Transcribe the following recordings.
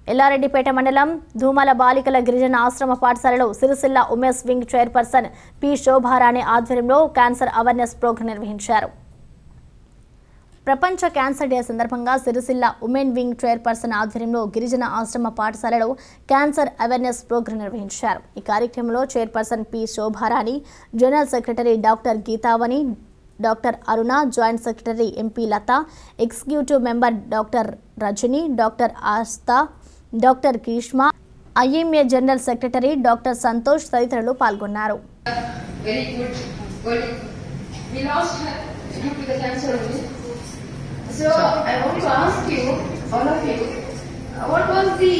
ఎల్లారెడ్డిపేట మండలం ధూమల బాలికల గిరిజన ఆశ్రమ పాఠశాలలో Sircilla women's wing chairperson P Shobharani ఆధ్వర్యంలో క్యాన్సర్ అవేర్నెస్ ప్రోగ్రాం నిర్వహించారు. ప్రపంచ క్యాన్సర్ డే సందర్భంగా సిరిసిల్ల ఉమెన్ వింగ్ చైర్పర్సన్ ఆధ్వర్యంలో గిరిజన ఆశ్రమ పాఠశాలలో క్యాన్సర్ అవేర్నెస్ ప్రోగ్రాం నిర్వహించారు. ఈ కార్యక్రమంలో chairperson P Shobharani, general secretary doctor Geetavani, doctor Aruna, joint secretary MP Latha, executive member doctor Rajani, doctor Aastha, doctor Keeshma, IMA general secretary doctor Santosh తదితరులు పాల్గొన్నారు. So I want to ask you, all of you, what was the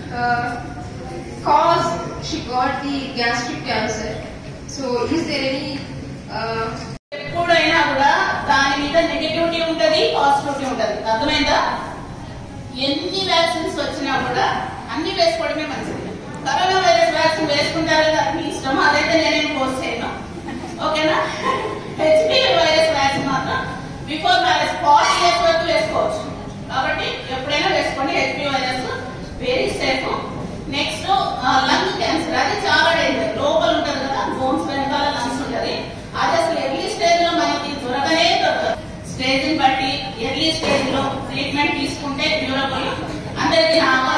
cause she got the gastric cancer? So is there any ఎప్పుడైనా కూడా దాని మీద negativity ఉంటది, positivity ఉంటది. అర్థమైందా? ఎన్ని వ్యాక్సిన్స్ వచ్చినా కూడా అన్ని వేసుకోవడమే మంచిది. కరోనా వైరస్ వ్యాక్సిన్ వేసుకుంటారు కదా, మీ ఇష్టం, అదైతే నేనేం కోర్స్ చేయను. ఓకేనా? హెచ్పివి వైరస్ వ్యాక్సిన్ మాత్రం బిఫోర్ మ్యారేజ్ 40 years వరకు వేసుకోవచ్చు. కాబట్టి ఎప్పుడైనా వేసుకోండి. HPV virus very safe. Next lung cancer, అది చాలా డేంజర్. లోపల ఉంటది కదా, బోన్స్ వెనకాల లంగ్స్ ఉంటది. అది అసలు ఎర్లీ స్టేజ్ లో మనకి దొరకనే దొరకదు. స్టేజ్ ని బట్టి ఎర్లీ స్టేజ్ లో ట్రీట్మెంట్ తీసుకుంటే డ్యూరబుల్. అందరికీ